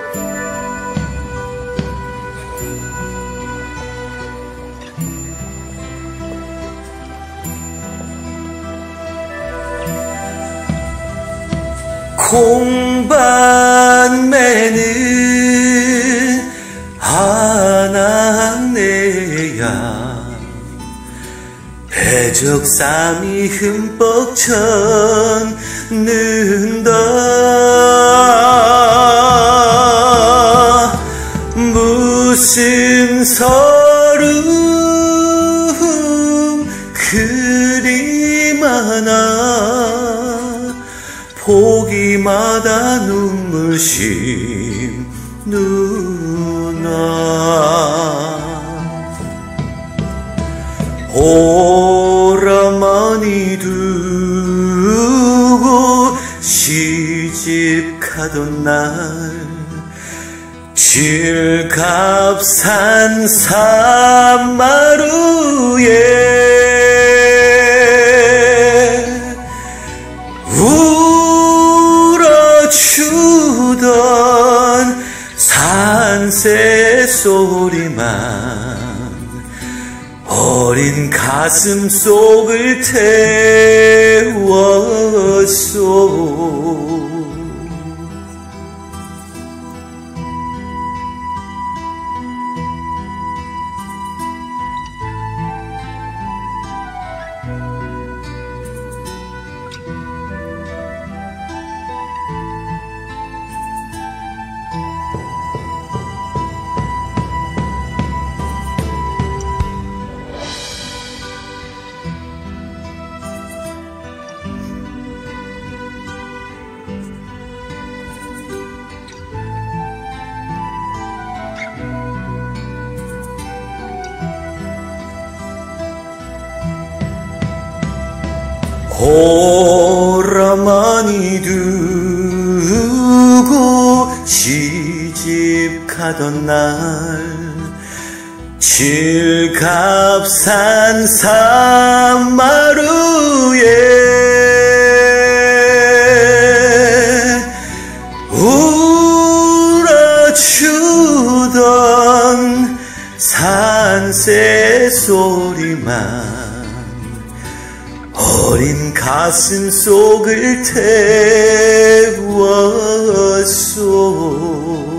콩밭매는 한악내야 해적삼이 흠뻑 쳤는다. 무슨 서름 그리 많아. 보기마다 눈물심 누나. 오라머니 두고 시집가던 날 칠갑산 산마루에 울어주던 산새 소리만 어린 가슴 속을 태웠소. 오라머니 두고 시집가던 날 칠갑산 산마루에 울어주던 산새 소리만 어린 가슴 속을 태웠소.